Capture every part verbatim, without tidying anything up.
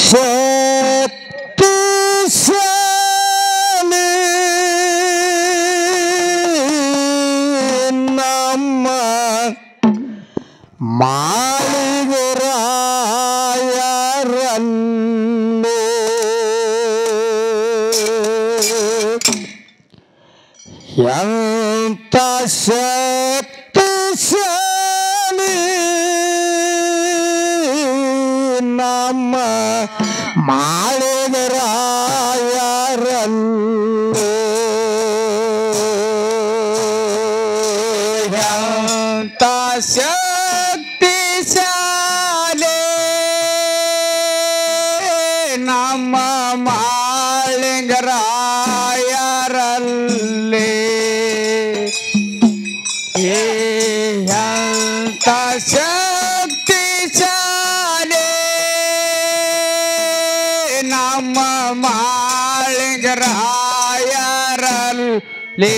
ಶಕ್ತಿಶಾಲಿ ನಮ್ಮ ಮಾಳಿಗರಾಯರಲ್ಲಿ ಎಂತ ಶಕ್ತಿಶಾಲಿ ನಮ್ಮ ಮಾಳಿಗರಾಯರಲ್ಲಿ ಎಂತ ಶಕ್ತಿಶಾಲಿ ನಮ್ಮ ಮಾಳಿಗರಾಯರಲ್ಲಿ ಎಂತ ಶಕ್ತಿಶಾಲಿ ನಮ್ಮ ಮಾಳಿಗರಾಯರಲ್ಲಿ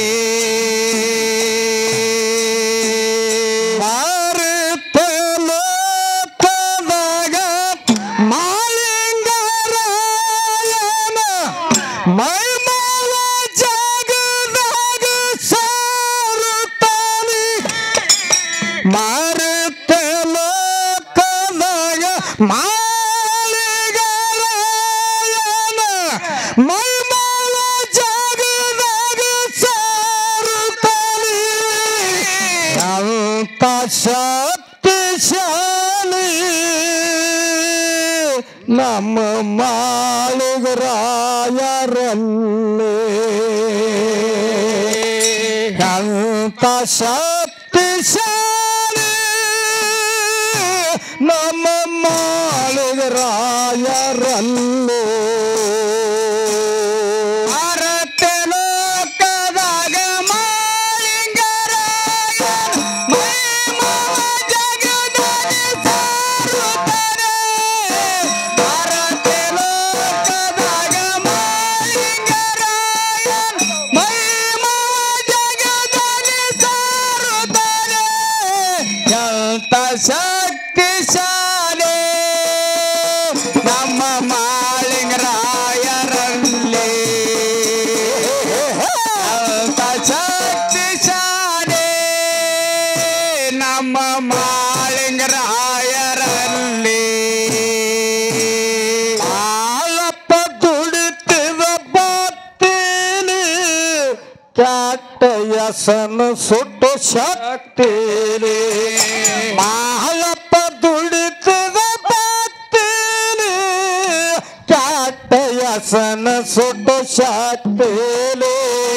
ಭಾರತ ಲೋಕದಾಗ ಮಾಳಿಂಗರಾಯನ ಮೈಮಾಲ ಜಗದಾಗ ಸಾರುತ್ತಾನೆ ಭಾರತ ಲೋಕದಾಗ ಮಾಳಿಂಗರಾಯನ ಮೈಮಾಲ ಜಗದಾಗ ಸಾರುತ್ತಾನೆ ಎಂತ ಶಕ್ತಿಶಾಲಿ ನಮ್ಮ ಮಾಳಿಗರಾಯರಲ್ಲಿ ಎಂತ ಶಕ್ತಿಶಾಲಿ ನಮ್ಮ ಮಾಳಿಗರಾಯರಲ್ಲಿ ಭಾರತ ಲೋಕದಾಗ ಮಾಳಿಂಗರಾಯನ ಮೈಮಾಲ ಜಗದಾಗ ಸಾರುತ್ತಾನೆ ಭಾರತ ಲೋಕದಾಗ ಮಾಳಿಂಗರಾಯನ ಮೈಮಾಲ ಜಗದಾಗ ಸಾರುತ್ತಾನೆ ಎಂತ ಶಕ್ತಿಶಾಲಿ ನಮ್ಮ ಮಾಳಿಂಗರಾಯರಲ್ಲಿ ಎಂತ ಶಕ್ತಿಶಾಲಿ ನಮ್ಮ ಮಾಳಿಂಗರಾಯರಲ್ಲಿ ಆಲಪ್ಪ ದುಡಿತಿದ ಬತ್ತೇಲಿ ಕ್ಯಾಟ ಯಸನ ಸುಟ್ಟು ಶಕ್ತಿಲಿ ಮಾಲಪ್ಪ ದುಡಿತಿದ ಬತ್ತೇಲಿ ಕ್ಯಾಟ ಯಸನ ಸುಟ್ಟು ಶಕ್ತಿಲಿ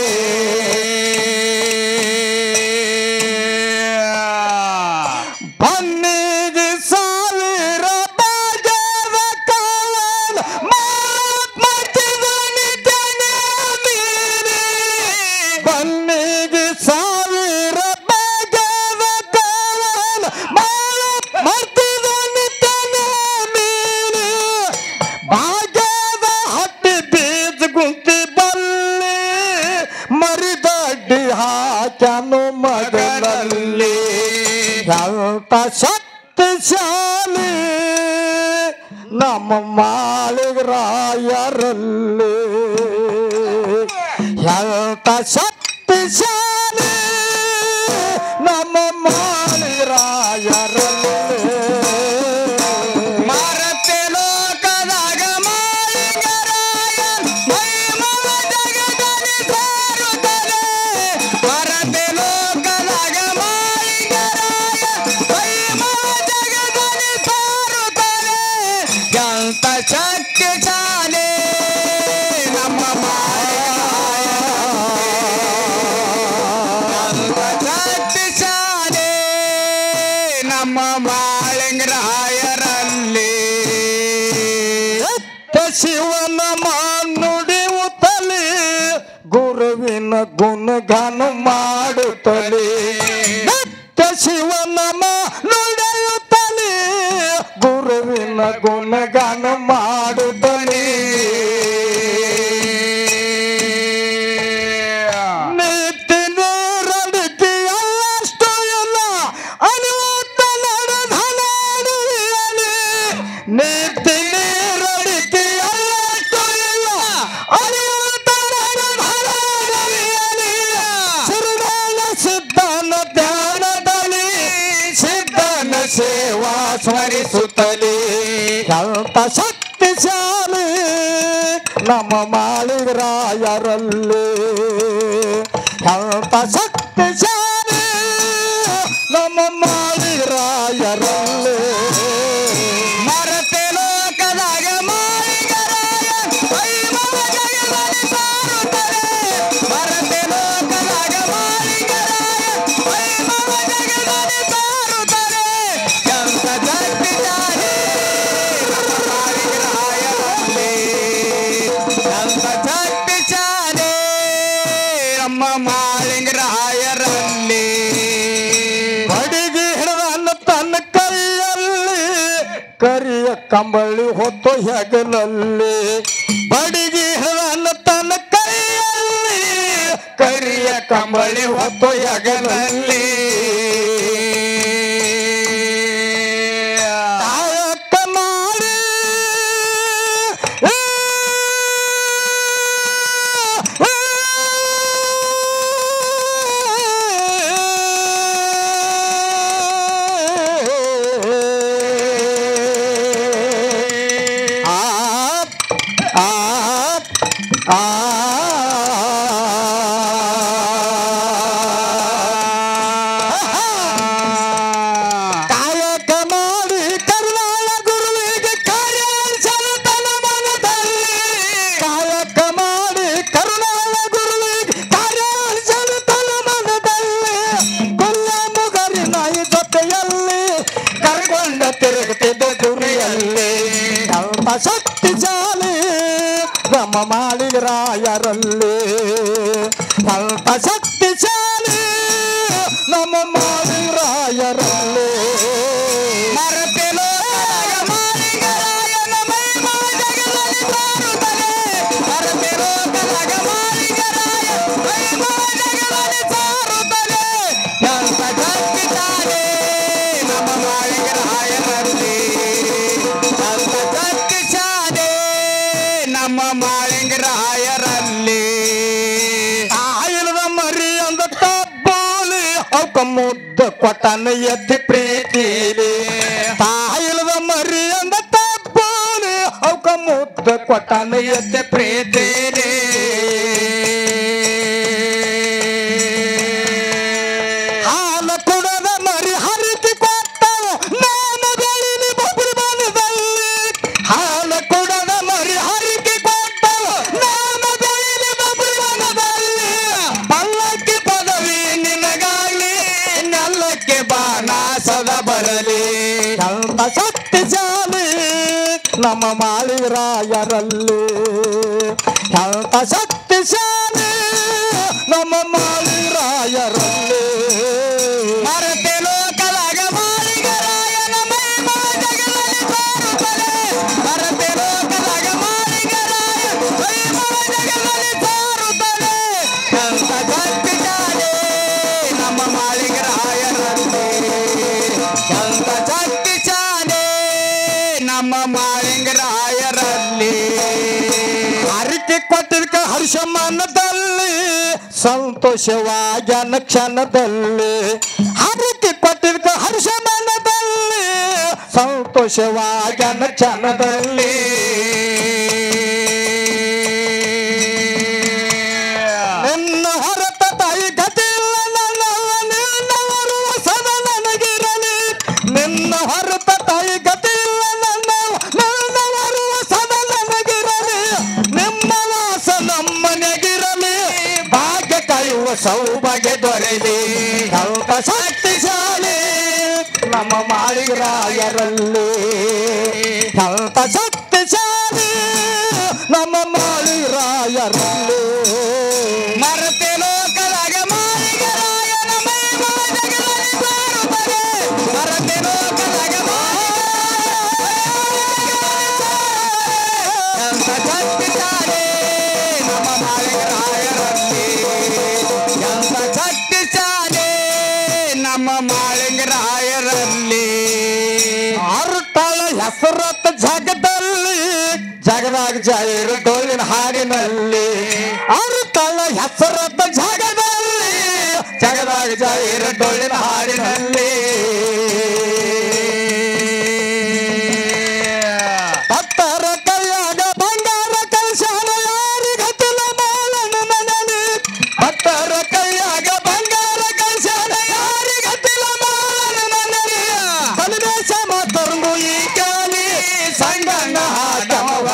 ಬನ್ನಿಗೆ ಸಾವಿರ ಬಾಜದ ಕಾಲ ಮಾತಿದ ನಿಜನೇ ಮೀರಿ ಬನ್ನಿಗೆ ಸಾವಿರ ಬಾಜದ ಕಾಲ ಮಾತಿದ ನಿಜನೇ ಮೀರಿ ಬಾಜದ ಹಟ್ಟಿ ಬೀಜ ಗುಂತಿ ಬಲ್ಲಿ ಮರಿದಡ್ಡಿ ಹಾಕ್ಯಾನು ಮಗನಲ್ಲಿ ಎಂತ ಶಕ್ತಿಶಾಲಿ ನಮ್ಮ ಮಾಳಿಗರಾಯರಲ್ಲಿ ಎಂತ ಶಕ್ತಿಶಾಲಿ ನಮ್ಮ ಮಾಳಿಗರಾಯರಲ್ಲಿ ಭಾರತ ಲೋಕದಾಗ ಮಾಳಿಂಗರಾಯನ ಮೈಮಾಲ ಜಗದಲ್ಲಿ ಸಾರುತ್ತಾನೆ ಭಾರತ ಲೋಕದಾಗ ಮಾಳಿಂಗರಾಯನ ಮೈಮಾಲ ಜಗದಲ್ಲಿ ಸಾರುತ್ತಾನೆ ಎಂತ ಶಕ್ತಿಶಾಲಿ ನಮ್ಮ ಶಕ್ತಿಶಾಲಿ ನಮ್ಮ ಮಾಳಿಂಗರಾಯರಲ್ಲಿ ಶಿವನ ನುಡಿಯುತ್ತಲೇ ಗುರುವಿನ ಗುಣಗಾನ ಮಾಡುತ್ತಲೇ ಶಿವನ ನುಡಿಯುತ್ತಲೇ ಗುರುವಿನ ಗುಣಗಾನ ಮಾಡುತ್ತಲೇ ನೀತಿ ನೀರಡಿಕೆ ಅಂತ ಶಕ್ತಿಶಾಲಿ ನಮ್ಮ ಮಾಳಿಗರಾಯರಲ್ಲಿ ಅಂತ ಶಕ್ತಿಶಾಲಿ ನಮ್ಮ ಮಾಳಿಗರಾಯರಲ್ಲಿ ಮರತೆ ಲೋಕದಾಗ ಮಾಳಿಗರಾಯ ವೈಭವ ಜಗದಲ್ಲಿ ಸಾರುತ್ತಾರೆ ಮರತೆ ಲೋಕದಾಗ ಮಾಳಿಗರಾಯ ವೈಭವ ಜಗದಲ್ಲಿ ಸಾರುತ್ತಾರೆ ಎಂತ ಶಕ್ತಿಶಾಲಿ ನಮ್ಮ ಮಾಳಿಗರಾಯರಲ್ಲಿ ಬಡಿಗೆ ಹಿಡಿದನ್ನ ತನ್ನ ಕೈಯಲ್ಲಿ ಕರಿಯ ಕಂಬಳಿ ಹೊತ್ತು ಹೆಗಲಲ್ಲಿ ಬಡಿಗೆ ಹಿಡಿದನ್ನ ತನ್ನ ಕೈಯಲ್ಲಿ ಕರಿಯ ಕಂಬಳಿ ಹೊತ್ತು ಹೆಗಲಲ್ಲಿ ಶಕ್ತಿಶಾಲಿ ನಮ್ಮ ಮಾಳಿಗರಾಯರಲ್ಲಿ ಸ್ವಲ್ಪ ಶಕ್ತಿಶಾಲಿ ನಮ್ಮ ಮಾಳಿಗರಾಯರಲ್ಲಿ ಮರತೆ ಲೋಕದಾಗ ಮಾಳಿಗರಾಯನ ಮಹಿಮಾ ಜಗದಲ್ಲಿ ಸಾರುತ್ತದೆ ಮರತೆ ಲೋಕದಾಗ ಮಾಳಿಗರಾಯ ಮಹಿಮಾ ಜಗದಲ್ಲಿ ಸಾರುತ್ತದೆ ಎಂತ ಶಕ್ತಿಶಾಲಿ ನಮ್ಮ ಮಾಳಿಗರಾಯರಲ್ಲಿ ನಮ್ಮ ಮಾಳಿಗರಾಯರಲ್ಲಿ ತಾಯಿಲದ ಮರಿ ಅಂದ ತಬ್ಬೋಲಿ ಅವಕ ಮುದ್ದ ಕೊಟ್ಟನ ಎದ್ದಿ ಪ್ರೀತಿಲಿ ತಾಯಿಲದ ಮರಿ ಅಂದ ತಬ್ಬೋಲಿ ಅವಕ ಮುದ್ದ ಕೊಟ್ಟನ ಎದ್ದಿ ಪ್ರೀತಿಲಿ ಹಾಲ ಕುಡದ ಮರಿ ಹರಿತಿ ಕೊಟ್ಟ ನಾನು ಬೆಳಿಲಿ ಬಬ್ರಿ ಬನದಲ್ಲಿ ಹಾಲ ಕುಡದ ಮರಿ ಹರಿತಿ ಕೊಟ್ಟ ನಾನು ಬೆಳಿಲಿ ಬಬ್ರಿ ಬನದಲ್ಲಿ ಪಲ್ಲಕ್ಕಿ ಪದವಿ ನಿನಗಾಗ್ಲಿ ನೆಲ್ಲಕ್ಕೆ ಬಾಣ ಸದಾ ಬರಲಿ ಅಂತ ಶಕ್ತಿಶಾಲಿ ನಮ್ಮ ಮಾಳಿಗರಾಯರಲ್ಲಿ ಅಂತ ಶಕ್ತಿಶಾಲಿ ನಮ್ಮ ಮಾಳಿಗರಾಯರಲ್ಲಿ ಮರತೆ ಲೋಕದಾಗ ಮಾಳಿಗರಾಯನ ಮಹಿಮಾ ಜಗದಲ್ಲಿ ಸಾರುತ್ತದೆ ಮರತೆ ಲೋಕದಾಗ ಮಾಳಿಗರಾಯ ಮಹಿಮಾ ಜಗದಲ್ಲಿ ಸಾರುತ್ತದೆ ಎಂತ ಶಕ್ತಿಶಾಲಿ ನಮ್ಮ ಮಾಳಿಗರಾಯರಲ್ಲಿ ಎಂತ ಶಕ್ತಿಶಾಲಿ ನಮ್ಮ ಮಾಳಿಗರಾಯರಲ್ಲಿ ಹರಿಕೆ ಕೊಟ್ಟಿರ್ಕ ಹರ್ಷಮನದಲ್ಲಿ ಸಂತೋಷವಾಗ್ಯನ ಕ್ಷಣದಲ್ಲಿ ಹರಿಕೆ ಕೊಟ್ಟಿರ್ಕ ಹರ್ಷಮನದಲ್ಲಿ ಸಂತೋಷವಾಗ್ಯನ ಕ್ಷಣದಲ್ಲಿ ನಿನ್ನ ಹೊರತ ತಾಯಿ ಗತಿಲ್ಲ ನನ್ನವ ನಿನ್ನವರು ಸದಾ ನನಗಿರಲಿ ನಿನ್ನ ಹೊರತ ತಾಯಿ ಗತಿಲ್ಲ ನನ್ನವ ನಿನ್ನವರು ಸದಾ ನನಗಿರಲಿ ನಿಮ್ಮ ವಾಸ ನಮ್ಮನೆಗಿರಲಿ ಭಾಗ್ಯ ಕಾಯುವ ಸೌಭಾಗ್ಯ ದೊರೆಯಲಿ ಸ್ವಲ್ಪ ಶಕ್ತಿಶಾಲಿ ನಮ್ಮ ಮಾಳಿಗರಾಯರಲ್ಲಿ ಸ್ವಲ್ಪ ಶಕ್ತಿಶಾಲಿ ನಮ್ಮ ಮಾಳಿಗರಾಯರಲ್ಲಿ ಮರತೆ ಲೋಕದಾಗ ಮಾಳಿಗರಾಯನ ಮಹಿಮಾ ಜಗದಲ್ಲಿ ಸಾರುತ್ತದೆ ಮರತೆ ಲೋಕದಾಗ ಎಂತ ಶಕ್ತಿಶಾಲಿ ನಮ್ಮ ಮಾಳಿಗರಾಯರಲ್ಲಿ ಎಂತ ಶಕ್ತಿಶಾಲಿ ನಮ್ಮ ಮಾಳಿಗರಾಯರಲ್ಲಿ ಅರುಟಾಳ ಹೆಸರತ್ತ ಜಗದಲ್ಲಿ ಜಗದಾಗ ಜೈರು ಡೋಲಿನ ಹಾಡಿನಲ್ಲಿ ಅರುಟಾಳ ಹೆಸರತ್ತ ಜಗದಲ್ಲಿ ಜಗದಾಗ ಜೈರು ಡೋಲಿನ ಹಾಡಿನಲ್ಲಿ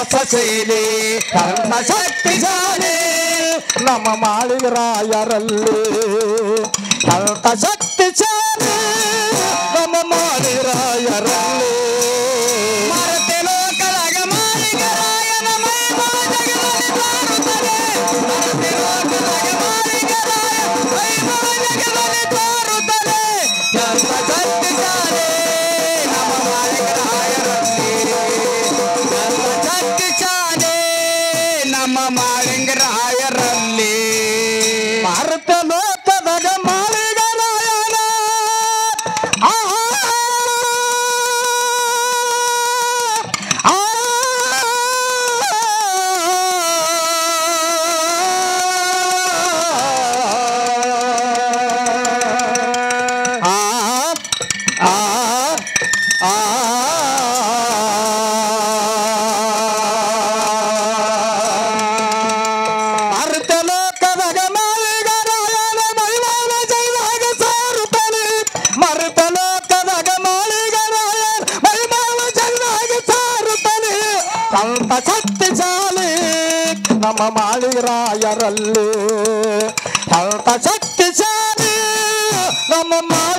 ಶೈಲಿ ಕಂಠ ಶಕ್ತಿಶಾಲಿ ನಮ್ಮ ಮಾಳಿಗರಾಯರಲ್ಲಿ ಕಂಠ ಶಕ್ತಿಶಾಲಿ ನಮ್ಮ ಮಾಳಿಗರಾಯರಲ್ಲಿ ಮರತೆ ಲೋಕದಾಗ ಮಾಳಿಗರಾಯನ ಮೈಮವ ಜಗದಲ್ಲಿ ತೋರುತ್ತದೆ ಮರತೆ ಲೋಕದಾಗ ಮಾಳಿಗರಾಯ ಮೈಮವ ಜಗದಲ್ಲಿ ತೋರುತ್ತದೆ ಕಂಠ ಶಕ್ತಿಶಾಲಿ ನಮ್ಮ ಮಾಳಿಗರಾಯರಲ್ಲಿ ಕಂಠ ಶಕ್ತಿಶಾಲಿ ನಮ್ಮ ಮಾಳಿಗರಾಯರಲ್ಲಿ ಭಾರತ ಲೋಕದಾಗ ಮಾಳಿಗರಾಯನ ಆ ಆ ಭಾರತ ಲೋಕದಾಗ ಮಾಳಿಗರಾಯನ ಮೈಮಾನ ಜೈವಾಗ ಸಾರುತ್ತಾನೆ ಮರತ ಲೋಕದಾಗ ಮಾಳಿಗರಾಯನ ಮೈಮಾನ ಜೈವಾಗ ಸಾರುತ್ತಾನೆ ಕಂಠ ಶಕ್ತಿಶಾಲಿ ನಮ್ಮ ಮಾಳಿಗರಾಯರಲ್ಲಿ ಕಂಠ ಶಕ್ತಿಶಾಲಿ ನಮ್ಮ ಮಾಳಿ